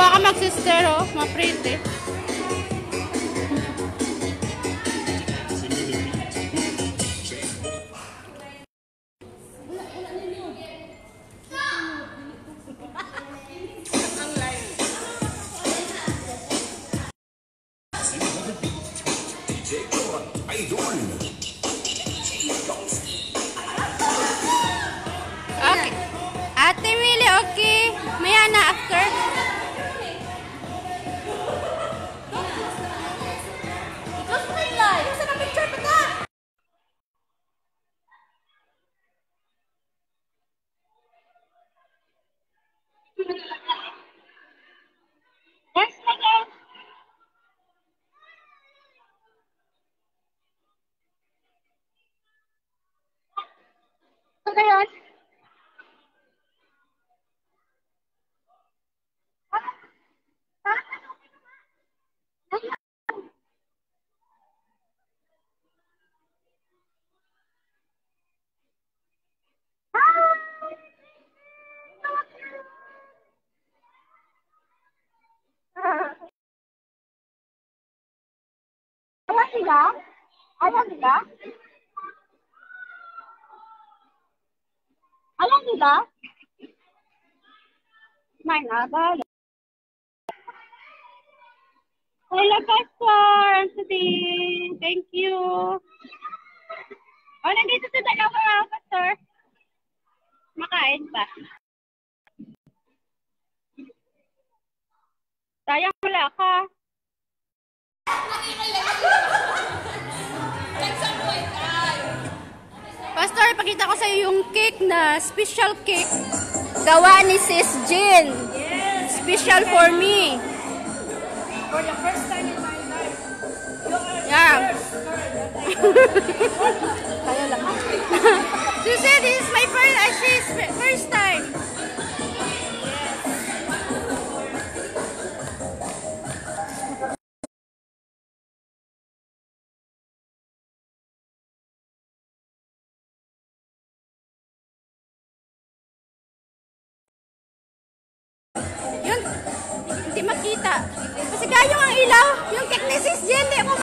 Baka mag-sister, oh. Ma-pretty. Okay. Ate Mili, okay. Maya na after. Ayaw nila? Ayaw nila? Ayaw nila? May nabal. Hello, Pastor. Thank you. Oh, nandito sa dalawa, Pastor. Makain pa. Sayang wala ka. Pastor, ipakita ko sa iyo yung cake na special cake. Gawa ni Sis Jean. Yes. Special for me. For the first time in my life. You are Yeah. the first girl that I She said this is my first time. Yun, hindi makita. Kasi gayong ang ilaw, yung cake ni Sis Jean, di ko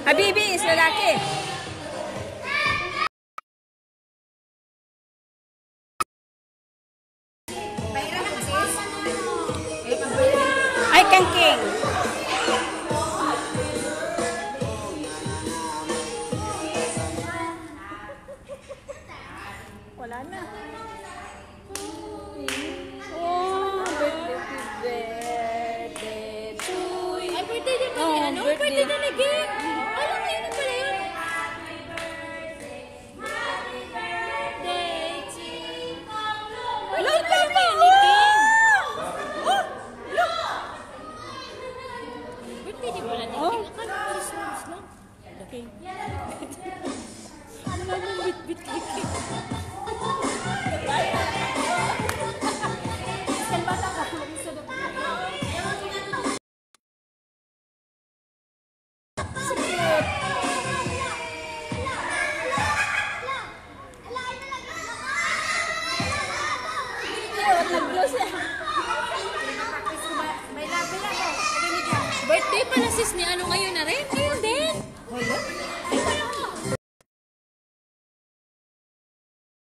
Habibi is lalaki. Ay, kangking. Wala na. Oh, birthday to you. Ay, birthday din ba ni ano? Birthday din ni Gig. Alam mo yun na pala yun. Alam pa yung ni Gig. Oh! Birthday din pala ni Gig. Akala ko Christmas lang. Okay. Ano naman bit-bit kay Gig? Birthday pala sis ni ano ngayon na rin?